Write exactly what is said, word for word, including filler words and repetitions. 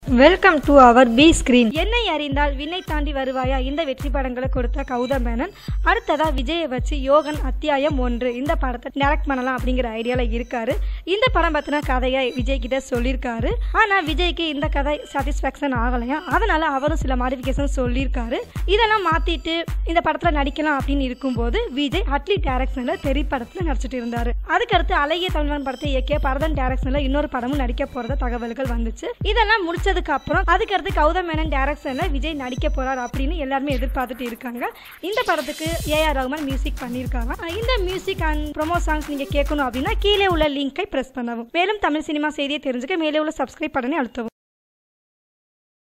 Welcome to our B screen. என்னை அறிந்தால் விண்ணை தாண்டி வருவாயா இந்த வெற்றி படங்களை கொடுத்த கௌதம் மேனன் அடுத்ததா விஜயை வச்சு யோகன் அத்தியாயம் ஒன்று இந்த படத்தை டைரக்ட் பண்ணலாம் அப்படிங்கிற ஐடியால இருக்காரு. இந்த படம் பத்தின கதையை விஜய் கிட்ட சொல்லியிருக்காரு. ஆனா விஜய்க்கு இந்த கதை சாட்டிஸ்பாக்சன் ஆகலையா, அதனால அவரும் சில மாடிஃபிகேஷன் சொல்லியிருக்காரு. இதெல்லாம் மாத்திட்டு இந்த படத்துல நடிக்கலாம் அப்படின்னு இருக்கும்போது விஜய் அட்லி டைரக்ஷன்ல தெரி படத்துல நடிச்சிட்டு இருந்தாரு. அதுக்கடுத்து அழகிய தமிழன் படத்தை இயக்கிய பரதன் டைரக்ஷன்ல இன்னொரு படமும் நடிக்க போறத தகவல்கள் வந்துச்சு. இதெல்லாம் முடிச்சதுக்கு அப்புறம் அதுக்கடுத்து கௌதம் மேனன் டைரக்ஷன்ல விஜய் நடிக்க போறார் அப்படின்னு எல்லாருமே எதிர்பார்த்துட்டு இருக்காங்க. இந்த படத்துக்கு ஏ ஆர் ரஹ்மான் மியூசிக் பண்ணியிருக்காங்க. இந்த மியூசிக் அண்ட் ப்ரோமோ சாங்ஸ் நீங்க கேட்கணும் அப்படின்னா கீழே உள்ள லிங்கை பிரஸ் பண்ணவும். மேலும் தமிழ் சினிமா செய்தியை தெரிஞ்சுக்க மேலே உள்ள சப்ஸ்கிரைப் பட்டனை அழுத்தவும்.